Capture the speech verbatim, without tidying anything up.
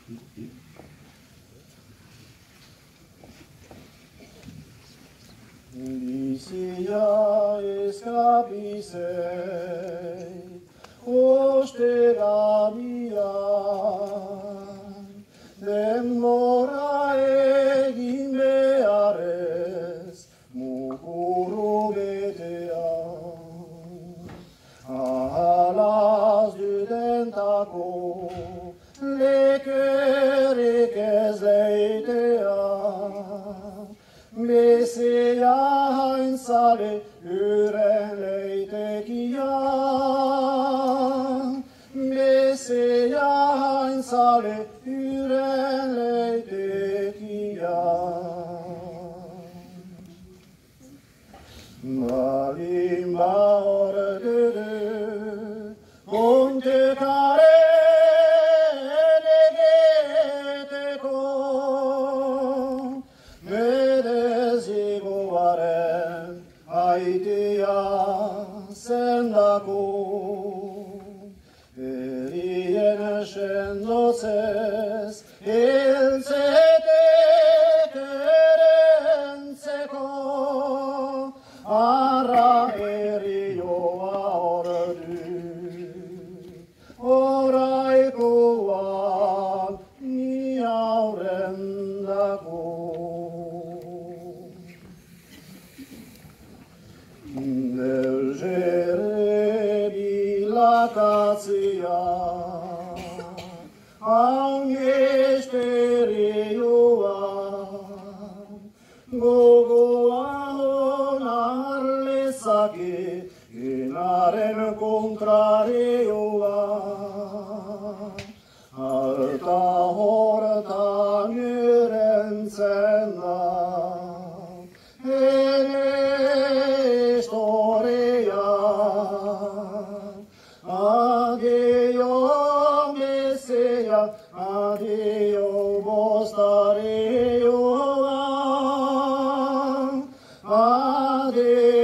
Lycia escapisei, ostera mia, demora egin beharrez, mukuru betea. Ahalaz dudentako, lekerik ez leitea, bezea haintzale uren leitekia, bezea haintzale uren leitekia. Balin baor dudu, ontekaren egeteko, medezigoaren aitea zendako, erien sendotzez hiltzetek erentzeko, arra erioa ordu, oraikoan ni aurrendako. Delgere bilakatzia, angestereoa, gogoa onar lezake, enaren kontrarioa. Alta hortan erentzen da, ene historia. Adio mesea, adio bostareoa, adio